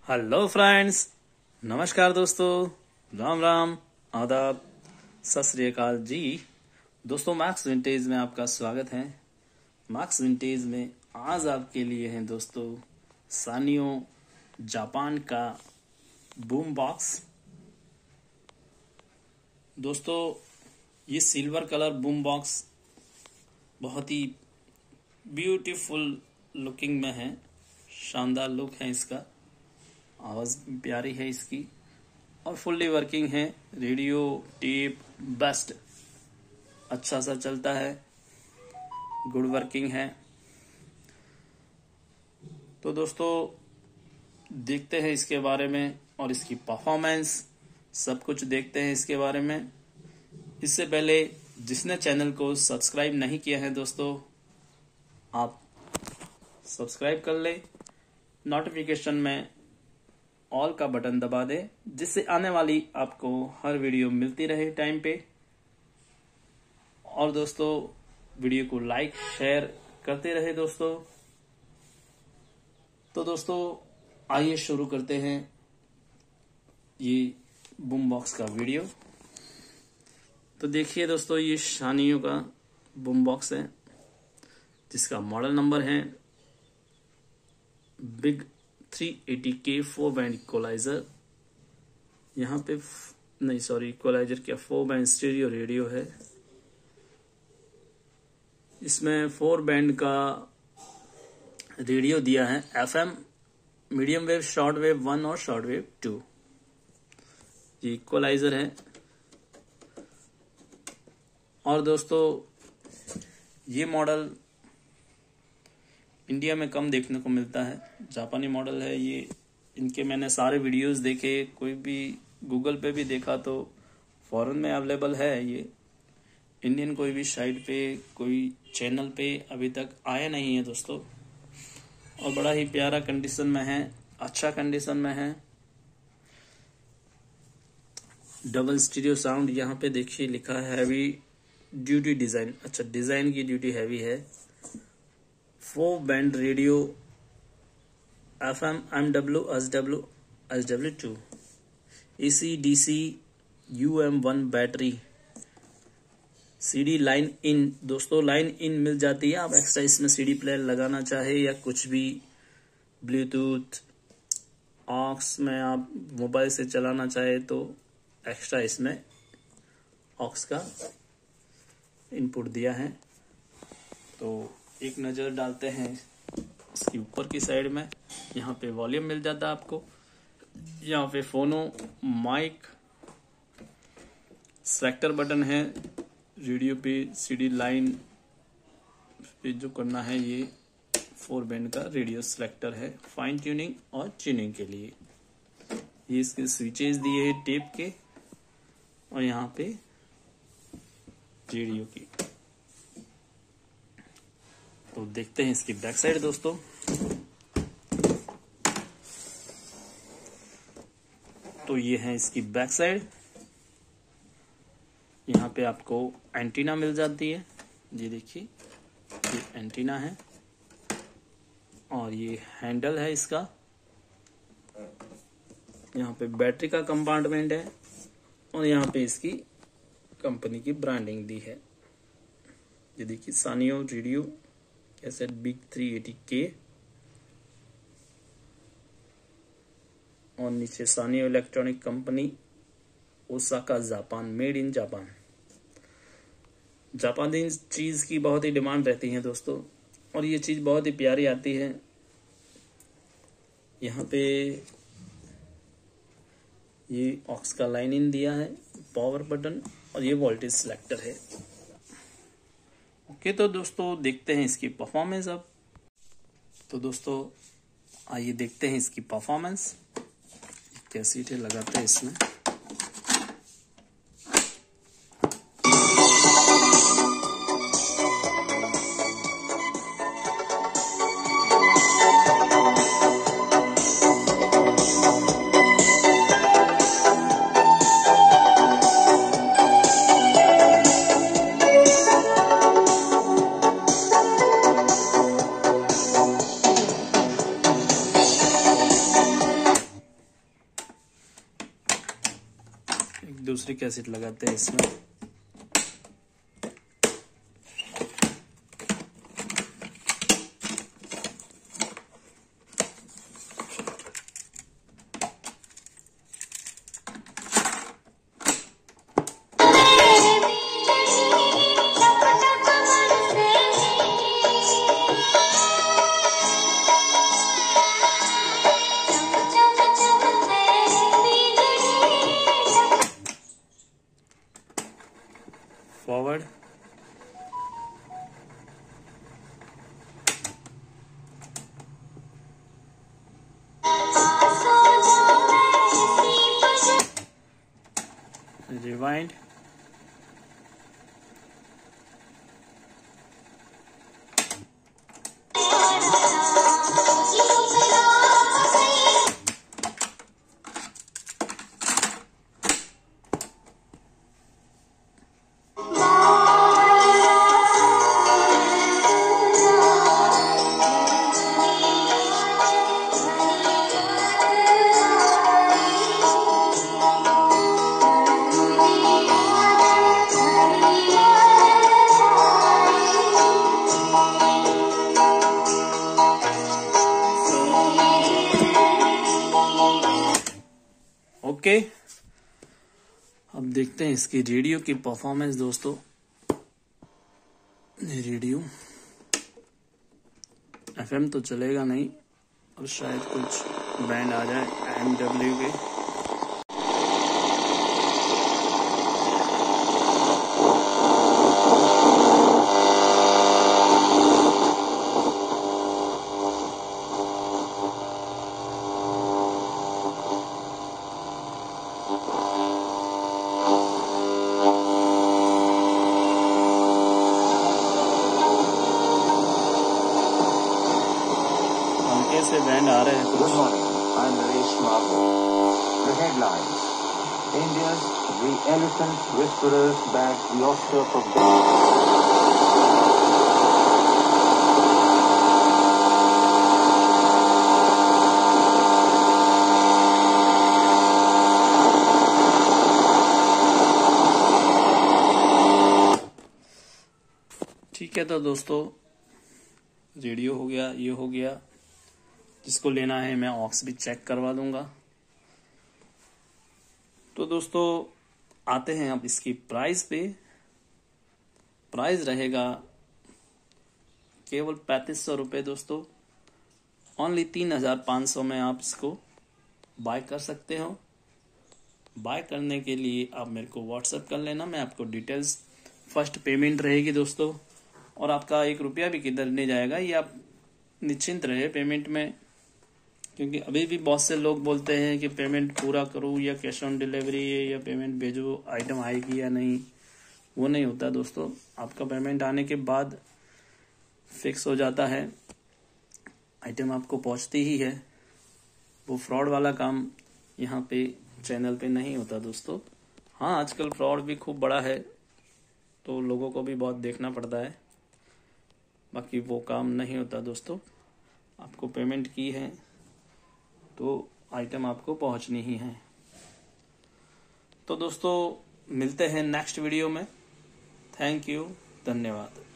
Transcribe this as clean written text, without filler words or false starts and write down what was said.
Hello friends, नमस्कार दोस्तों, राम राम, आदाब, सत श्री अकाल जी। दोस्तों, मैक्स विंटेज में आपका स्वागत है। मैक्स विंटेज में आज आपके लिए है दोस्तों सानियो जापान का बूम बॉक्स। दोस्तों, ये सिल्वर कलर बूम बॉक्स बहुत ही ब्यूटीफुल लुकिंग में है, शानदार लुक है इसका, आवाज प्यारी है इसकी और फुल्ली वर्किंग है। रेडियो टेप बेस्ट अच्छा सा चलता है, गुड वर्किंग है। तो दोस्तों, देखते हैं इसके बारे में और इसकी परफॉर्मेंस, सब कुछ देखते हैं इसके बारे में। इससे पहले जिसने चैनल को सब्सक्राइब नहीं किया है दोस्तों, आप सब्सक्राइब कर ले, नोटिफिकेशन में ऑल का बटन दबा दे, जिससे आने वाली आपको हर वीडियो मिलती रहे टाइम पे। और दोस्तों, वीडियो को लाइक शेयर करते रहे दोस्तों। तो दोस्तों, आइए शुरू करते हैं ये बूम बॉक्स का वीडियो। तो देखिए दोस्तों, ये सानियो का बूम बॉक्स है जिसका मॉडल नंबर है बिग 380K 4 बैंड इक्वलाइजर। यहाँ पे इक्वलाइजर क्या, 4 बैंड स्टीरियो रेडियो है। इसमें 4 बैंड का रेडियो दिया है, FM, medium wave, short wave 1 और शॉर्ट वेव 2। ये इक्वलाइजर है। और दोस्तों, ये मॉडल इंडिया में कम देखने को मिलता है, जापानी मॉडल है ये। इनके मैंने सारे वीडियोस देखे, कोई भी गूगल पे भी देखा तो फॉरेन में अवेलेबल है ये। इंडियन कोई भी साइट पे, कोई चैनल पे अभी तक आया नहीं है दोस्तों। और बड़ा ही प्यारा कंडीशन में है, अच्छा कंडीशन में है। डबल स्टीरियो साउंड, यहाँ पे देखिए लिखा है हैवी ड्यूटी डिजाइन। अच्छा, डिजाइन की ड्यूटी हैवी है। 4 band radio, FM, MW, SW2, AC, DC, UM1 battery, CD line in. दोस्तों, लाइन इन मिल जाती है, आप एक्स्ट्रा इसमें CD प्लेयर लगाना चाहे या कुछ भी, ब्लूटूथ ऑक्स में आप मोबाइल से चलाना चाहे तो एक्स्ट्रा इसमें ऑक्स का इनपुट दिया है। तो एक नज़र डालते हैं इसकी ऊपर की साइड में। यहाँ पे वॉल्यूम मिल जाता है आपको, यहाँ पे फोनो, माइक, सेलेक्टर बटन है, रेडियो पे CD लाइन पे जो करना है, ये 4 बैंड का रेडियो सेलेक्टर है, फाइन ट्यूनिंग और ट्यूनिंग के लिए। ये इसके स्विचेस दिए हैं टेप के, और यहाँ पे रेडियो की। तो देखते हैं इसकी बैक साइड दोस्तों। तो ये है इसकी बैक साइड। यहाँ पे आपको एंटीना मिल जाती है, ये देखिए, ये एंटीना है। और ये हैंडल है इसका। यहाँ पे बैटरी का कंपार्टमेंट है, और यहाँ पे इसकी कंपनी की ब्रांडिंग दी है। ये देखिए, सानियो रेडियो कैसेट बिग 380K, और नीचे Sanyo electronic company, Osaka Japan, made in Japan. जापानी चीज की बहुत ही डिमांड रहती है दोस्तों, और ये चीज बहुत ही प्यारी आती है। यहाँ पे ये ऑक्स का लाइन इन दिया है, पावर बटन, और ये वोल्टेज सिलेक्टर है। ओके, तो दोस्तों देखते हैं इसकी परफॉर्मेंस अब। तो दोस्तों, आइए देखते हैं इसकी परफॉर्मेंस। कैसेट लगाते हैं इसमें। दूसरी कैसेट लगाते हैं इसमें। Forward, rewind, okay. अब देखते हैं इसकी रेडियो की परफॉर्मेंस दोस्तों। रेडियो एफएम तो चलेगा नहीं, और शायद कुछ बैंड आ जाए एमडब्ल्यू के। से बैंड आ रहे हैं कुछ। Good morning, I'm Naresh Mabu. The headlines: India's The Elephant Whisperers bagged the Oscar for ठीक है, तो दोस्तों रेडियो हो गया, ये हो गया। जिसको लेना है मैं ऑक्स भी चेक करवा दूंगा। तो दोस्तों आते हैं अब इसकी प्राइस पे। प्राइस रहेगा केवल 3500 रुपये दोस्तों। ओनली 3500 में आप इसको बाय कर सकते हो। बाय करने के लिए आप मेरे को व्हाट्सएप कर लेना, मैं आपको डिटेल्स, फर्स्ट पेमेंट रहेगी दोस्तों, और आपका 1 रुपया भी किधर नहीं जाएगा, ये आप निश्चिंत रहे पेमेंट में। क्योंकि अभी भी बहुत से लोग बोलते हैं कि पेमेंट पूरा करूँ या कैश ऑन डिलीवरी है या पेमेंट भेजो, आइटम आएगी या नहीं। वो नहीं होता दोस्तों, आपका पेमेंट आने के बाद फिक्स हो जाता है, आइटम आपको पहुंचती ही है। वो फ्रॉड वाला काम यहाँ पे चैनल पे नहीं होता दोस्तों। हाँ, आजकल फ्रॉड भी खूब बड़ा है, तो लोगों को भी बहुत देखना पड़ता है। बाकी वो काम नहीं होता दोस्तों। आपको पेमेंट की है तो आइटम आपको पहुंचनी ही है। तो दोस्तों मिलते हैं नेक्स्ट वीडियो में। थैंक यू, धन्यवाद।